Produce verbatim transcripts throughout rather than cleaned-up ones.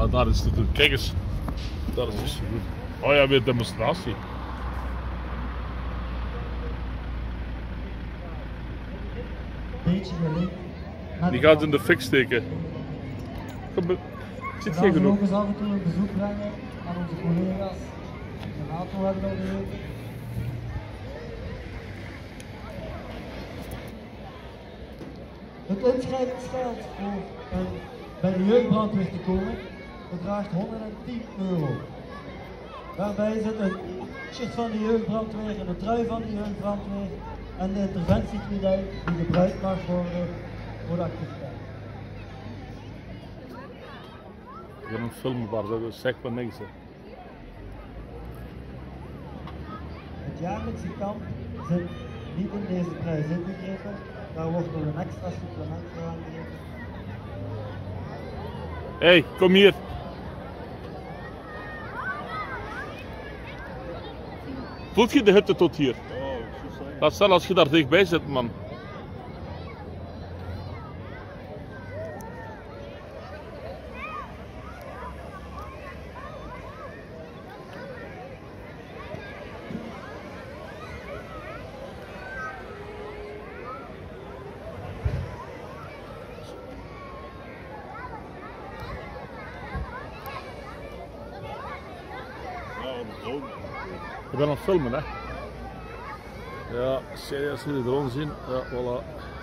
Ja, daar is het te doen. Kijk eens. Daar is het te doen. Oh ja, weer demonstratie. Beetje geluk. Die gaat in de fik steken. Kom, ik zit We geen gaan genoeg. ook eens af en toe een bezoek brengen aan onze collega's. De NATO hebben we al geweten. Het inschrijvingsgeld voor een, bij de jeugdbrandweer te komen bedraagt honderdtien euro. Daarbij zit een shirt van de jeugdbrandweer en een trui van de jeugdbrandweer en de interventiekledij die gebruikt mag worden voor de activiteit. Ik ben een film waar dat zegt maar niks. Hè. Het jaarlijkse kamp zit niet in deze prijs inbegrepen, daar wordt nog een extra supplement voor aangegeven. Hé, hey, kom hier. Voelt je de hitte tot hier? Laat staan als je daar dichtbij zit, man. Ik ben aan het filmen, hè. Ja, serieus, jullie de drone zien? Ja, voilà.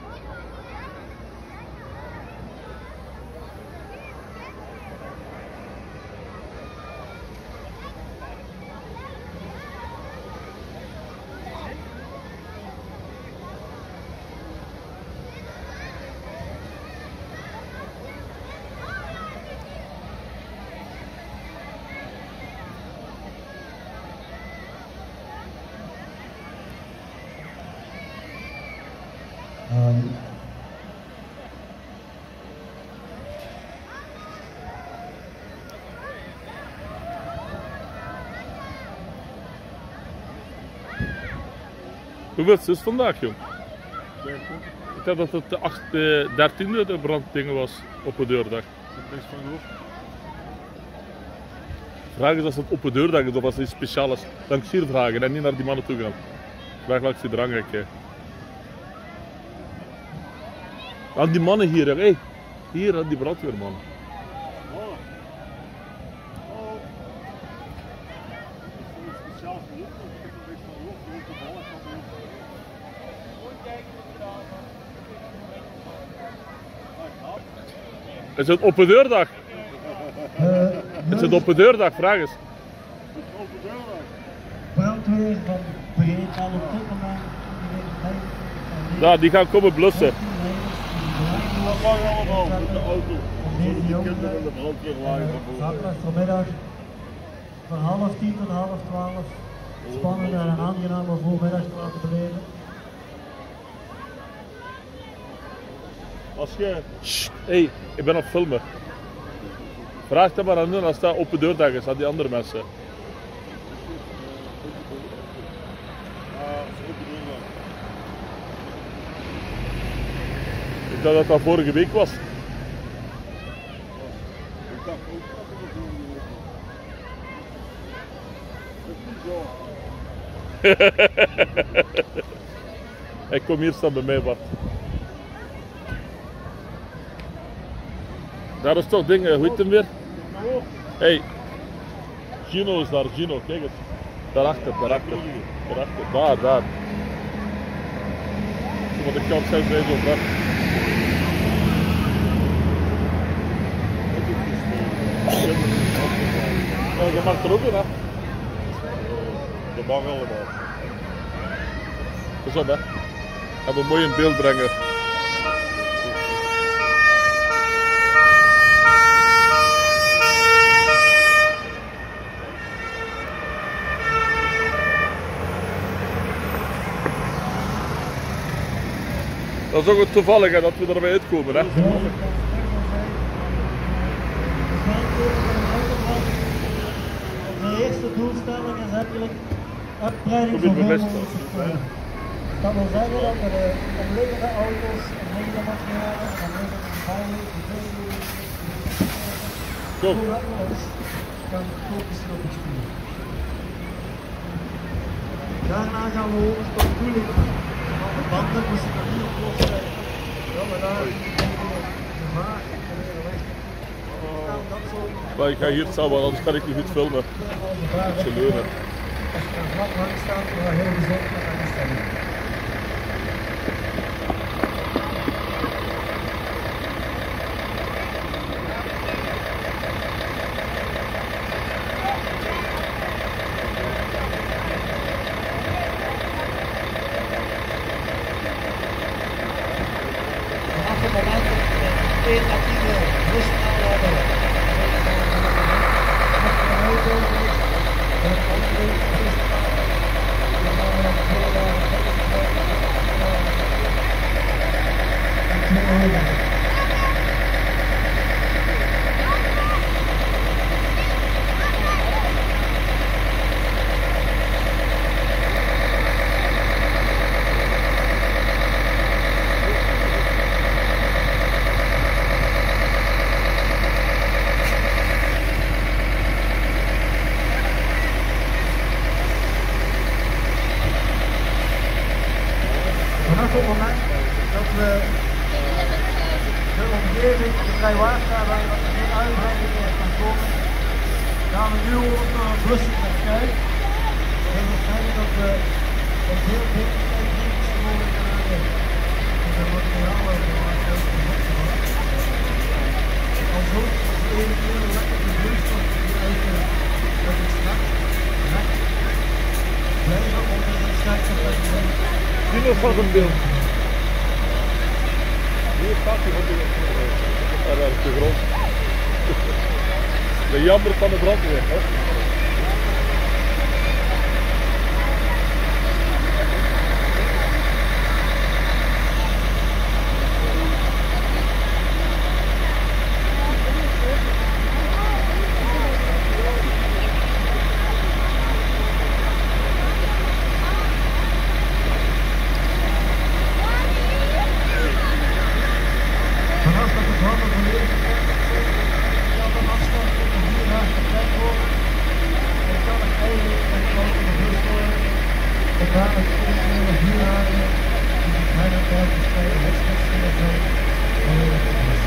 Um, Hoeveel is het vandaag, jong? Ik dacht dat het de acht, de dertiende de branddingen was op een deurdag. Ik heb niks van gehoord. Vraag is als het op een deurdag is of als het iets speciaals is. Dan kun je hier vragen en niet naar die mannen toe gaan. Vraag langs die drang. Aan die mannen hier, hé. Hey, hier aan die brandweerman. Oh. Oh. Is er iets speciaals voor ons? Ik heb er niks van gehoord. Ik heb toevallig van gehoord. Is het op een deurdag? uh, Is het op een deurdag? Vraag eens. Open deurdag. brandweer van Breed al op dit moment. Ja, die gaan komen blussen. Dat mag allemaal met de auto. Deze De jongen kinderen in de brandweer lagen van boven. zaterdag vanmiddag van half tien tot half twaalf spannende en aangename voormiddag te laten beleven. Als je... Hé, hey, ik ben op filmen. Vraag dat maar aan hun als dat op een deurdag is, aan die andere mensen. Ja, dat is open deurdag. Ik dacht dat dat vorige week was. Ik dacht ook dat het een vorige week was. Dat is niet zo. Ik kom hier staan bij mij, Bart. Daar is toch dingen, hoe heet hem weer? Hey, Gino is daar, Gino, kijk eens. Daarachter, daarachter. Daarachter, daar, daar. Want ik kan zelfs niet zo ver. Ja, je mag er ook in, hè? Dat mag allemaal. Pas op, hè. En we mooi in beeld brengen. Dat is ook het toevallige dat we erbij uitkomen, hè. De eerste doelstelling is eigenlijk uitbreiding Kom je van best veel mogelijk. Dat wil zeggen dat we de omliggende auto's en liggende materialen en omliggende gebouwen, de Kom. Voordat los gaan we focussen op het spier. Daarna gaan we over tot de koeling van de banden. We zitten hier op los. Ja, maar daar de maag proberen weg te gaan. Dat zo. Maar ik ga hier samen, anders kan ik niet goed filmen. Ze leunen. Als je daar vlak langs staat, dan ga je heel gezond met aan de stelling. Vanaf het moment dat we één à tien rust aanhouden, mag je een auto en een andere rust aanhouden. Dan gaan we naar de voorwaarden van de voorwaarden. Vanaf het moment dat we de omgeving, de vrijwaardigheid waar we geen uitbreiding meer kan komen, gaan we nu over naar een blussing met kuit. Dat wil zeggen dat we een veel beter kuitdienst mogelijk gaan aanleggen. Dus de materialen voor ons kuit te maken. Als ook als we eventueel lekker de vloeistof die uit de extract recht blijven onder de extracteffect zijn. Dino staat een beeld. Hier staat hij van de ja, daar is de grond. De jammer van de brandweer. Hè? Vanaf dat de branden volledig gekend zijn, kan de afstand tot de vuurhaard gekend worden. En kan het eigenlijk met de auto de bus worden. En daar het eventuele vuurhaarden die zich her en der verspreiden wedstrijdsfeer zijn, volledig geblust.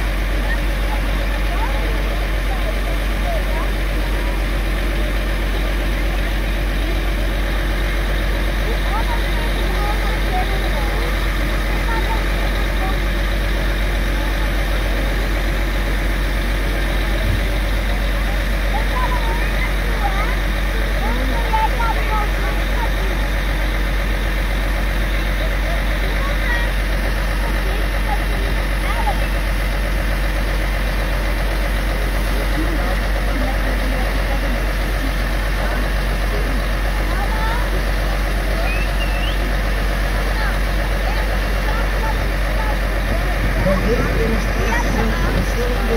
Van deze demonstratie zijn verschillende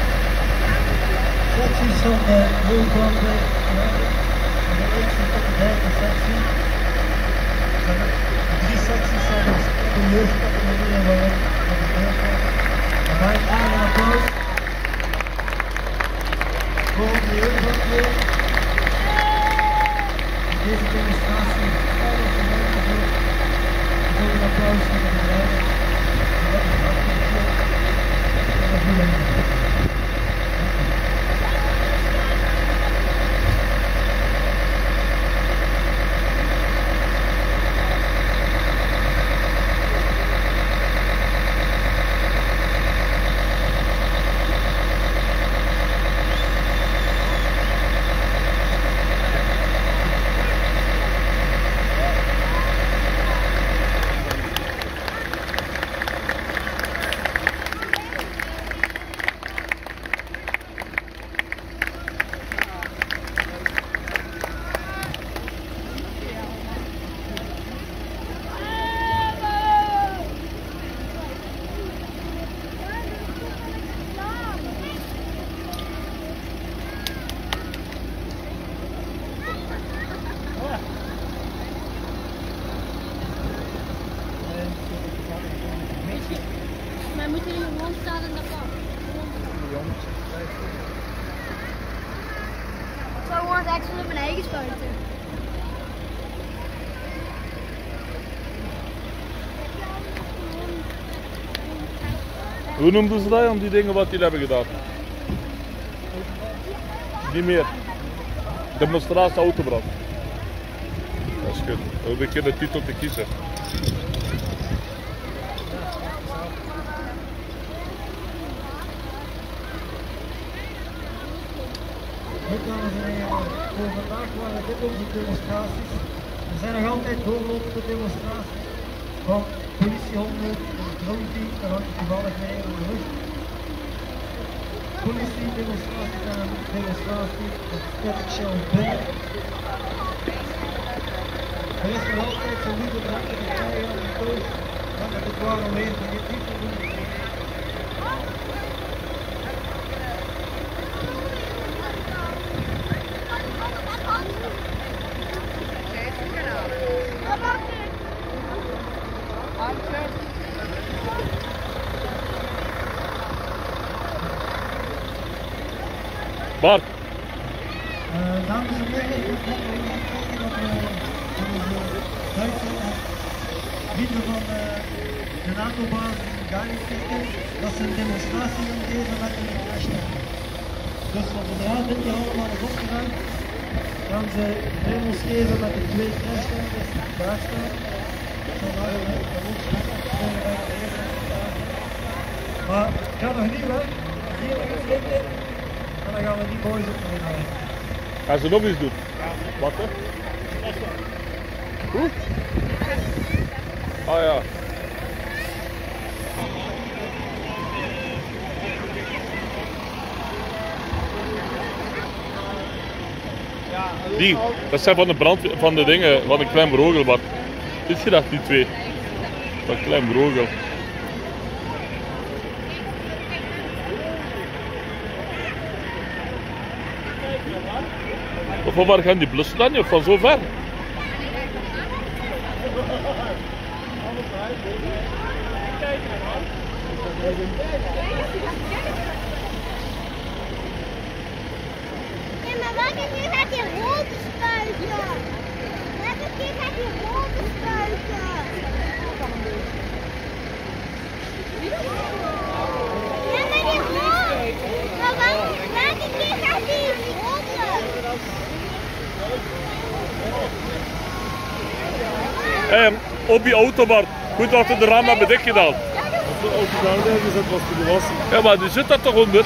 secties van de hulpbranden gehouden. Van de eerste tot de derde sectie. En de drie secties zijn dus de jeugdcategorieën waarin we gedeeld worden. En wij krijgen een applaus voor de jeugdbrandweer. Deze demonstratie verder verwerkt wordt. Voor een applaus voor de bedrijven. Maar moeten jullie gewoon staan en dat kan? gaat extra op mijn eigen spuiten. Hoe noemden ze dat, om die dingen wat die hebben gedaan? Niet meer. Demonstratie autobrand. Dat is goed. We beginnen de titel te kiezen. Goed, dames en heren, voor vandaag waren dit onze demonstraties. Er zijn nog altijd doorlopende demonstraties van politiehonden, een droneteam, daar hangt toevallig mee in de lucht. Politie, demonstratie en een demonstratie, het static show binnen. Er is nog altijd zo'n lieve dranken de partijen aan de toos, maar dat het waarom weer van je niet te doen. Bart. Uh, dames en heren, ik heb nog even gekeken dat we van onze Duitse vrienden van uh, de NATO-basis in Galicia dat ze een demonstratie gaan geven met een hashtag. Dus wat zodra dit hier allemaal is opgeruimd, gaan ze demonstreren met de twee hashtags die daar staan. Zodat we een Maar ik ga nog niet weg, hier nog eens zitten. En dan gaan we die boys op de halen. Gaan ze nog iets doen? Wat hè? Hoe? Ah ja. Die, dat zijn van de brand, van de dingen, van een klein brogel, Bart. Ziet je dat, die twee? Van een klein brogel. Of van waar gaan die blussen dan? Of van zo ver? Ja, maar welke keer gaat die rode spuiten? Welke keer gaat die rode spuiten? Ja, maar die rode. Maar wel- welke keer gaat die rode? Hé, op die auto, Bart. Goed dat we de raam hebben dichtgedaan. Als de auto daar neer gezet was te gewassen. Ja, maar die zit daar toch onder?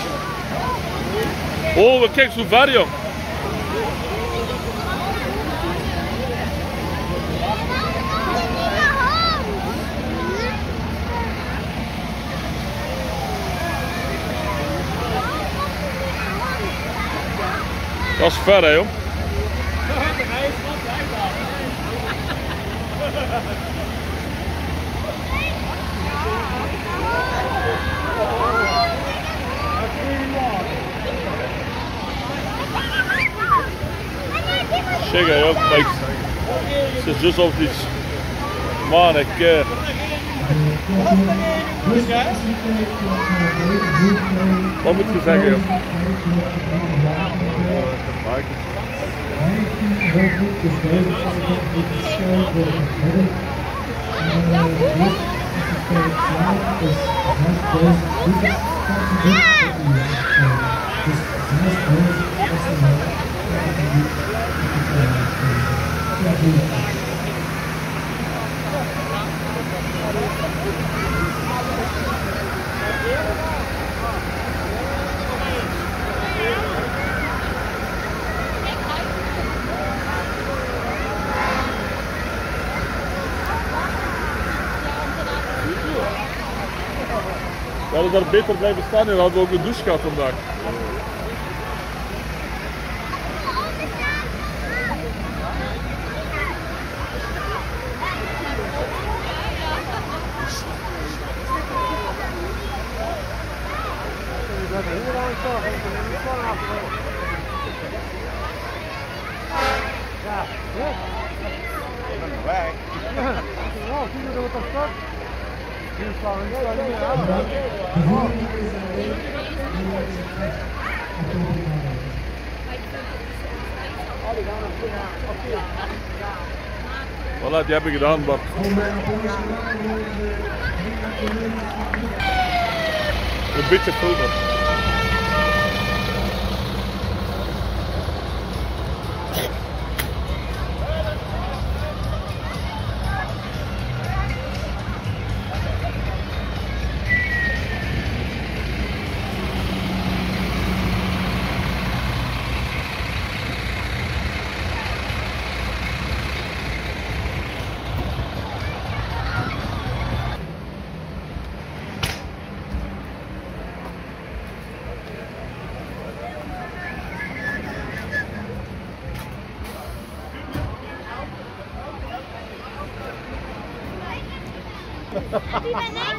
Oh, kijk zo ver, joh. Dat is ver, hè, joh. Zeg, hè, joh. Kijk. Ze is dus of iets. Man, ik... Uh... Wat moet je zeggen, joh? We hadden daar beter blijven staan en hadden we ook een douche gehad vandaag. Voilà, die heb ik gedaan, Bart. Een beetje filmen. Happy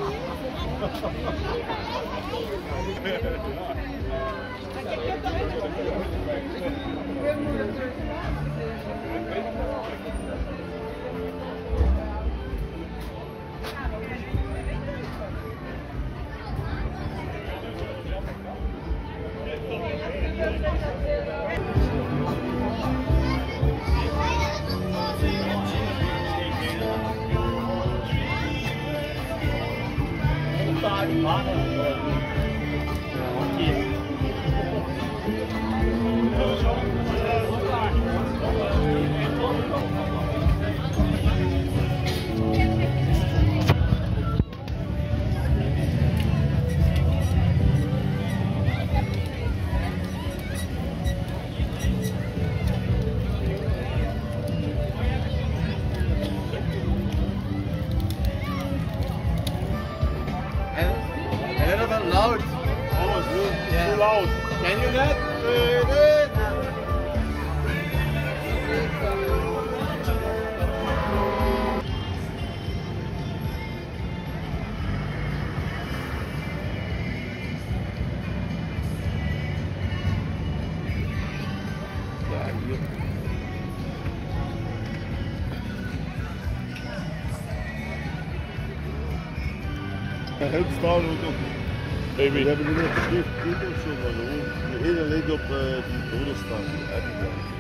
A little bit loud. Oh, it's really yeah. Too loud. Can you not? Ja, hier. Het staan ook op. Baby. We hebben er nog geen foto's of zo van. De hele lid op uh, die torenstand.